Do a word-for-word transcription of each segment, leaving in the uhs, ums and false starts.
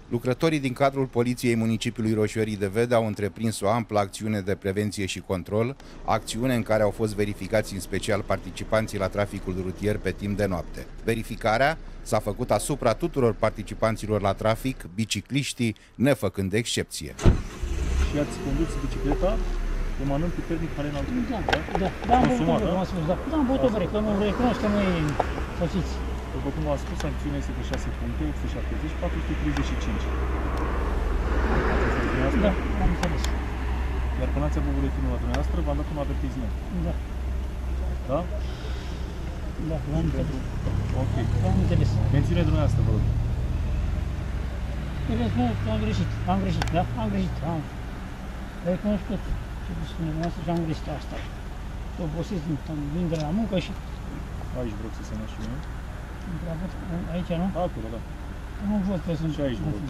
Lucrătorii din cadrul Poliției Municipiului Roșiorii de Vede au întreprins o amplă acțiune de prevenție și control, acțiune în care au fost verificați în special participanții la traficul rutier pe timp de noapte. Verificarea s-a făcut asupra tuturor participanților la trafic, bicicliștii nefăcând excepție. Și ați condus bicicleta emanând cu permic care înalt? Da, da, da, am băut o bere, m-am spus, da, da, am băut o bere, că nu recunosc că nu e pățiți. După cum v-am spus, sancțiunea este de șase puncte, opt sute șaptezeci, patru sute treizeci și cinci. Da, am înțeles. Iar până ați avut buletinul la dumneavoastră, v-am dat un avertisment. Da. Da? Da, l-am înțeles. Ok. Am înțeles. Mențiunea dumneavoastră, vă rog. Vedeți, nu, am greșit, am greșit, da? Am greșit, am. Recunosc tot ce spune dumneavoastră și am greșit asta. Obosesc, vin de la muncă și... Aici vreau să semnă și eu. Aici, nu? Acolo, da. Nu văd că sunt... Și aici, vă rog.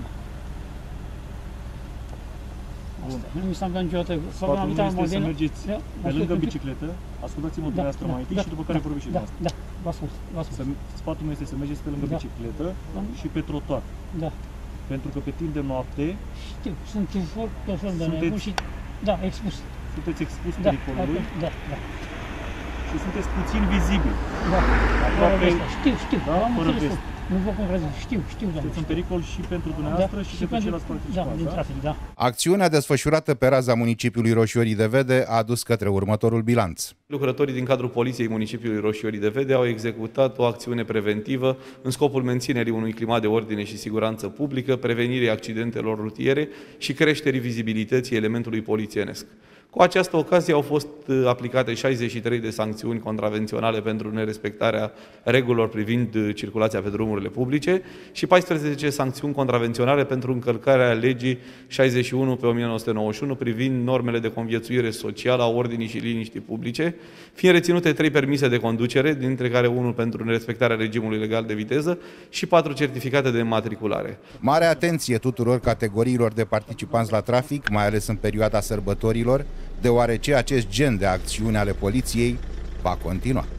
Nu mi s-a întâmplat niciodată. Sfatul meu este să mergeți pe lângă bicicletă, ascultați-mă dumneavoastră mai întâi și după care vorbiți și dumneavoastră. Da, vă ascult, vă ascult. Sfatul meu este să mergeți pe lângă bicicletă și pe trotuar. Da. Pentru că pe timp de noapte... Știu, sunt tot fel de nebun și... Da, expus. Sunteți expus pericolului. Da, da. Și sunteți puțin vizibili. Da, aproape... știu, știu, da? am Fără înțeles. Nu vă concretez, știu, știu, da. Sunteți în pericol și pentru dumneavoastră da, și, și pentru ceilalți participanți, da? Din trafic, da. Acțiunea desfășurată pe raza municipiului Roșiorii de Vede a dus către următorul bilanț. Lucrătorii din cadrul Poliției Municipiului Roșiorii de Vede au executat o acțiune preventivă în scopul menținerii unui climat de ordine și siguranță publică, prevenirii accidentelor rutiere și creșterii vizibilității elementului polițienesc. Cu această ocazie au fost aplicate șaizeci și trei de sancțiuni contravenționale pentru nerespectarea regulilor privind circulația pe drumurile publice și paisprezece sancțiuni contravenționale pentru încălcarea legii șaizeci și unu pe o mie nouă sute nouăzeci și unu privind normele de conviețuire socială a ordinii și liniștii publice, fiind reținute trei permise de conducere, dintre care unul pentru nerespectarea regimului legal de viteză și patru certificate de înmatriculare. Mare atenție tuturor categoriilor de participanți la trafic, mai ales în perioada sărbătorilor, deoarece acest gen de acțiuni ale poliției va continua.